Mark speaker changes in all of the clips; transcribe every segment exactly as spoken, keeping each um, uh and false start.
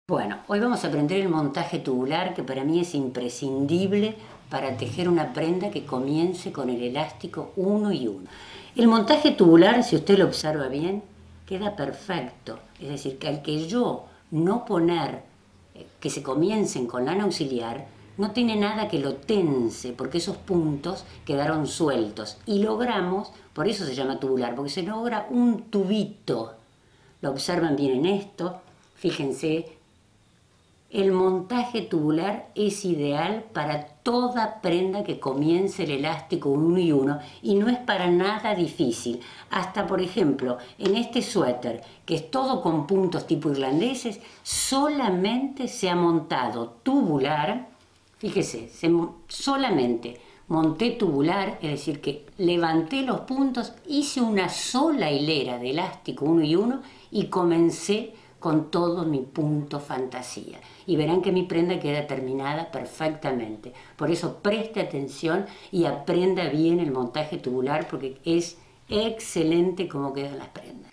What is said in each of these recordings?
Speaker 1: Bueno, hoy vamos a aprender el montaje tubular, que para mí es imprescindible para tejer una prenda que comience con el elástico uno y uno. El montaje tubular, si usted lo observa bien, queda perfecto. Es decir, que al que yo no poner eh, que se comiencen con lana auxiliar, no tiene nada que lo tense, porque esos puntos quedaron sueltos. Y logramos, por eso se llama tubular, porque se logra un tubito. Lo observan bien en esto, fíjense. El montaje tubular es ideal para toda prenda que comience el elástico uno y uno y no es para nada difícil. Hasta, por ejemplo, en este suéter, que es todo con puntos tipo irlandeses, solamente se ha montado tubular. Fíjese, se, solamente monté tubular, es decir, que levanté los puntos, hice una sola hilera de elástico uno y uno y comencé con todo mi punto fantasía. Y verán que mi prenda queda terminada perfectamente. Por eso preste atención y aprenda bien el montaje tubular, porque es excelente cómo quedan las prendas.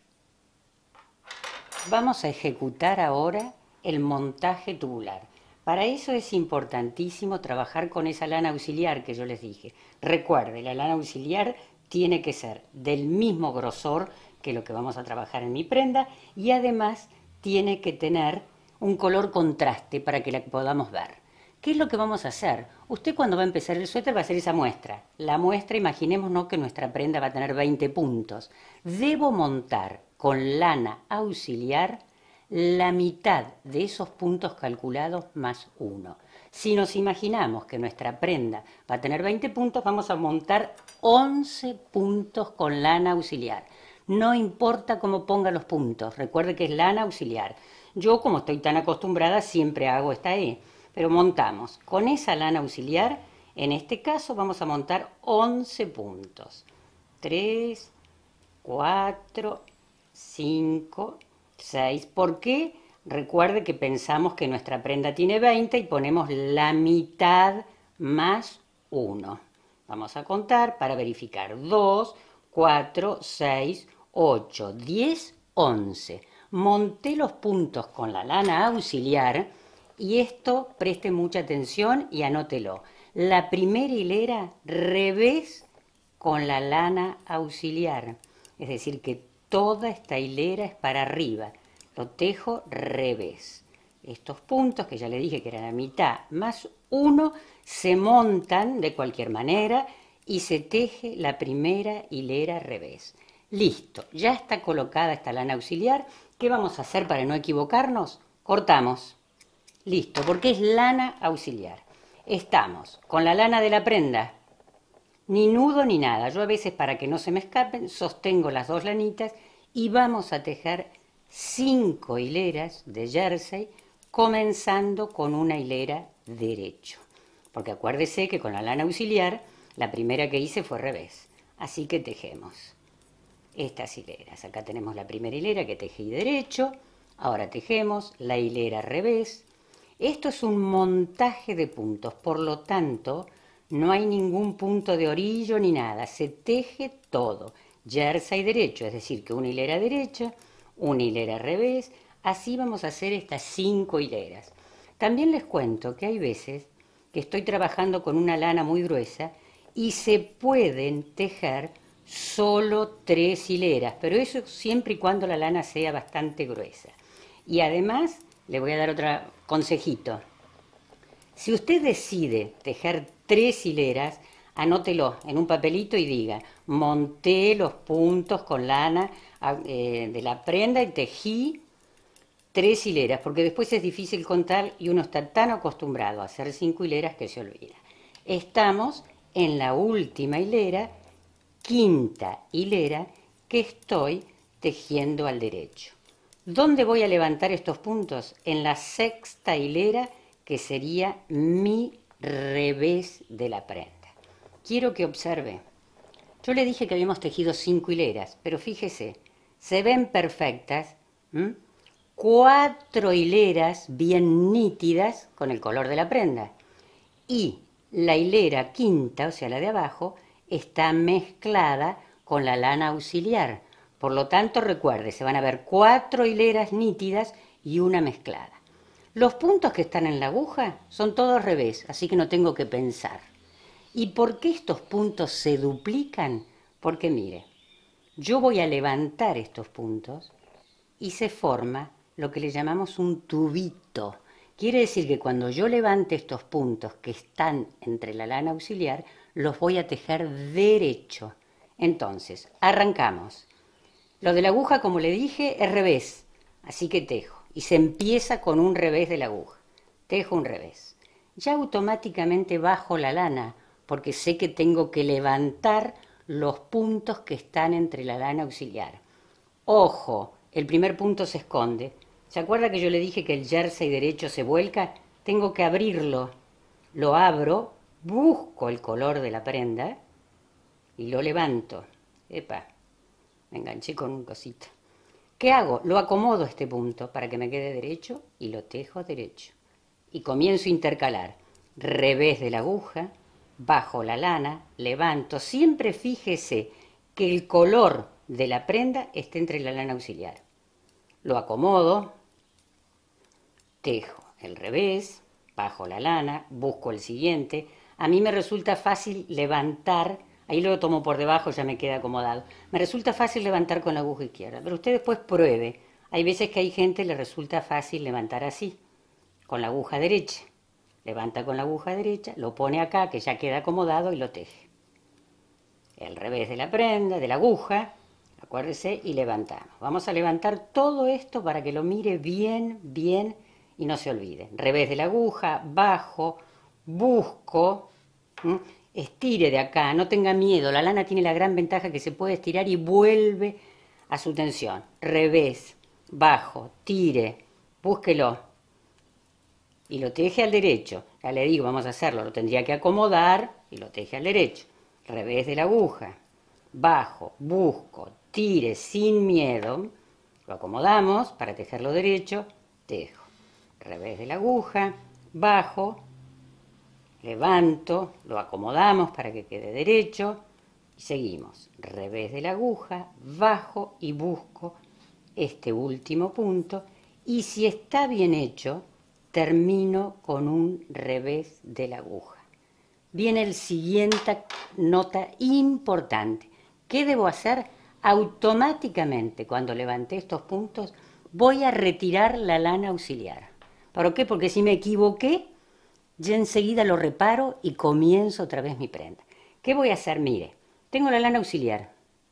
Speaker 1: Vamos a ejecutar ahora el montaje tubular. Para eso es importantísimo trabajar con esa lana auxiliar que yo les dije. Recuerde, la lana auxiliar tiene que ser del mismo grosor que lo que vamos a trabajar en mi prenda y además tiene que tener un color contraste para que la podamos ver. ¿Qué es lo que vamos a hacer? Usted cuando va a empezar el suéter va a hacer esa muestra. La muestra, imaginémonos que nuestra prenda va a tener veinte puntos. Debo montar con lana auxiliar la mitad de esos puntos calculados más uno. Si nos imaginamos que nuestra prenda va a tener veinte puntos, vamos a montar once puntos con lana auxiliar. No importa cómo ponga los puntos, recuerde que es lana auxiliar. Yo, como estoy tan acostumbrada, siempre hago esta E, pero montamos. Con esa lana auxiliar, en este caso, vamos a montar once puntos. tres, cuatro, cinco, seis. ¿Por qué? Recuerde que pensamos que nuestra prenda tiene veinte y ponemos la mitad más uno. Vamos a contar para verificar. dos, cuatro, seis, ocho, diez, once. Monté los puntos con la lana auxiliar y esto preste mucha atención y anótelo. La primera hilera revés con la lana auxiliar, es decir que toda esta hilera es para arriba, lo tejo revés. Estos puntos que ya le dije que eran la mitad más uno se montan de cualquier manera y se teje la primera hilera revés. Listo, ya está colocada esta lana auxiliar. ¿Qué vamos a hacer para no equivocarnos? Cortamos. Listo, porque es lana auxiliar. Estamos con la lana de la prenda, ni nudo ni nada. Yo a veces, para que no se me escapen, sostengo las dos lanitas y vamos a tejer cinco hileras de jersey, comenzando con una hilera derecho. Porque acuérdese que con la lana auxiliar, la primera que hice fue revés. Así que tejemos estas hileras. Acá tenemos la primera hilera que tejí derecho. Ahora tejemos la hilera revés. Esto es un montaje de puntos, por lo tanto, no hay ningún punto de orillo ni nada. Se teje todo. Jersey derecho, es decir, que una hilera derecha, una hilera revés. Así vamos a hacer estas cinco hileras. También les cuento que hay veces que estoy trabajando con una lana muy gruesa y se pueden tejer solo tres hileras, pero eso siempre y cuando la lana sea bastante gruesa. Y además, le voy a dar otro consejito. Si usted decide tejer tres hileras, anótelo en un papelito y diga: monté los puntos con lana eh, de la prenda y tejí tres hileras, porque después es difícil contar y uno está tan acostumbrado a hacer cinco hileras que se olvida. Estamos en la última hilera, quinta hilera, que estoy tejiendo al derecho. ¿Dónde voy a levantar estos puntos? En la sexta hilera, que sería mi revés de la prenda. Quiero que observe. Yo le dije que habíamos tejido cinco hileras, pero fíjese, se ven perfectas, ¿m? Cuatro hileras bien nítidas con el color de la prenda. Y la hilera quinta, o sea la de abajo, está mezclada con la lana auxiliar. Por lo tanto, recuerde, se van a ver cuatro hileras nítidas y una mezclada. Los puntos que están en la aguja son todos al revés, así que no tengo que pensar. ¿Y por qué estos puntos se duplican? Porque mire, yo voy a levantar estos puntos y se forma lo que le llamamos un tubito. Quiere decir que cuando yo levante estos puntos que están entre la lana auxiliar, los voy a tejer derecho. Entonces, arrancamos. Lo de la aguja, como le dije, es revés, así que tejo. Y se empieza con un revés de la aguja. Tejo un revés. Ya automáticamente bajo la lana, porque sé que tengo que levantar los puntos que están entre la lana auxiliar. Ojo, el primer punto se esconde. ¿Se acuerda que yo le dije que el jersey derecho se vuelca? Tengo que abrirlo. Lo abro, busco el color de la prenda y lo levanto. Epa, me enganché con un cosito. ¿Qué hago? Lo acomodo este punto para que me quede derecho y lo tejo derecho. Y comienzo a intercalar. Revés de la aguja, bajo la lana, levanto. Siempre fíjese que el color de la prenda esté entre la lana auxiliar. Lo acomodo, tejo el revés, bajo la lana, busco el siguiente. A mí me resulta fácil levantar, ahí lo tomo por debajo, ya me queda acomodado. Me resulta fácil levantar con la aguja izquierda, pero usted después pruebe. Hay veces que hay gente que le resulta fácil levantar así, con la aguja derecha. Levanta con la aguja derecha, lo pone acá, que ya queda acomodado, y lo teje. El revés de la prenda, de la aguja, acuérdese, y levantamos. Vamos a levantar todo esto para que lo mire bien, bien, y no se olvide. Revés de la aguja, bajo, busco, ¿m? Estire de acá, no tenga miedo. La lana tiene la gran ventaja que se puede estirar y vuelve a su tensión. Revés, bajo, tire, búsquelo. Y lo teje al derecho. Ya le digo, vamos a hacerlo. Lo tendría que acomodar y lo teje al derecho. Revés de la aguja. Bajo, busco, tire sin miedo. Lo acomodamos para tejerlo derecho. Tejo. Revés de la aguja. Bajo. Levanto. Lo acomodamos para que quede derecho. Y seguimos. Revés de la aguja. Bajo y busco este último punto. Y si está bien hecho, termino con un revés de la aguja. Viene el siguiente nota importante. ¿Qué debo hacer? Automáticamente, cuando levanté estos puntos, voy a retirar la lana auxiliar. ¿Por qué? Porque si me equivoqué, ya enseguida lo reparo y comienzo otra vez mi prenda. ¿Qué voy a hacer? Mire, tengo la lana auxiliar.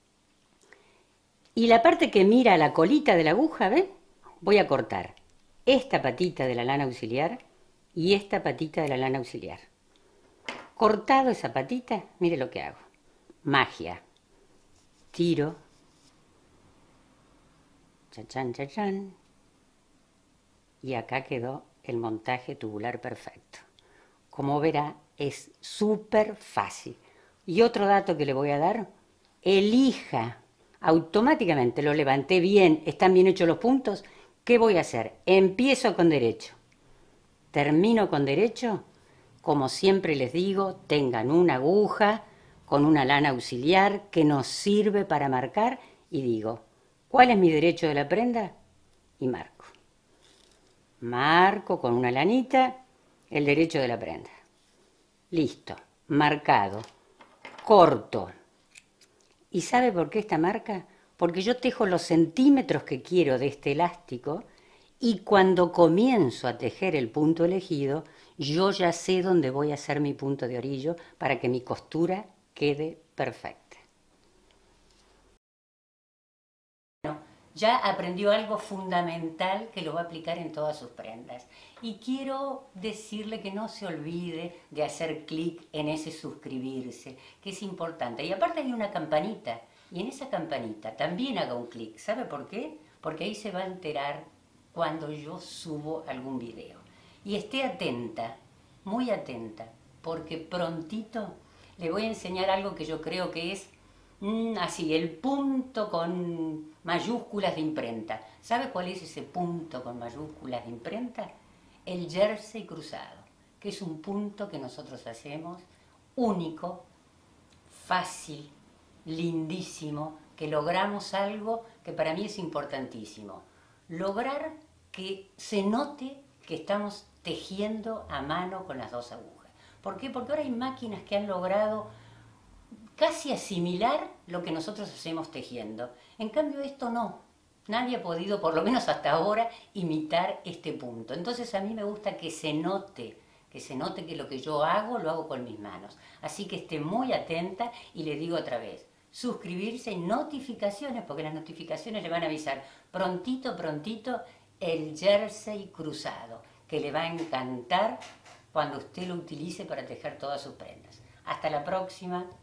Speaker 1: Y la parte que mira a la colita de la aguja, ¿ven? Voy a cortar esta patita de la lana auxiliar y esta patita de la lana auxiliar. Cortado esa patita, mire lo que hago. Magia. Tiro. Chachán, chachán. Y acá quedó el montaje tubular perfecto. Como verá, es súper fácil. Y otro dato que le voy a dar, elija. Automáticamente lo levanté bien, están bien hechos los puntos. ¿Qué voy a hacer? Empiezo con derecho. Termino con derecho. Como siempre les digo, tengan una aguja con una lana auxiliar que nos sirve para marcar y digo, ¿cuál es mi derecho de la prenda? Y marco. Marco con una lanita el derecho de la prenda. Listo, marcado, corto. ¿Y sabe por qué esta marca? Porque yo tejo los centímetros que quiero de este elástico y cuando comienzo a tejer el punto elegido, yo ya sé dónde voy a hacer mi punto de orillo para que mi costura quede perfecta. Bueno, ya aprendió algo fundamental que lo va a aplicar en todas sus prendas. Y quiero decirle que no se olvide de hacer clic en ese suscribirse, que es importante. Y aparte hay una campanita, y en esa campanita también haga un clic. ¿Sabe por qué? Porque ahí se va a enterar cuando yo subo algún video. Y esté atenta, muy atenta, porque prontito le voy a enseñar algo que yo creo que es mm, así, el punto con mayúsculas de imprenta. ¿Sabe cuál es ese punto con mayúsculas de imprenta? El jersey cruzado, que es un punto que nosotros hacemos único, fácil, lindísimo, que logramos algo que para mí es importantísimo. Lograr que se note que estamos tejiendo a mano con las dos agujas. ¿Por qué? Porque ahora hay máquinas que han logrado casi asimilar lo que nosotros hacemos tejiendo. En cambio esto no. Nadie ha podido, por lo menos hasta ahora, imitar este punto. Entonces a mí me gusta que se note, que se note que lo que yo hago, lo hago con mis manos. Así que esté muy atenta y le digo otra vez, suscribirse y notificaciones, porque las notificaciones le van a avisar prontito, prontito, el jersey cruzado, que le va a encantar cuando usted lo utilice para tejer todas sus prendas. Hasta la próxima.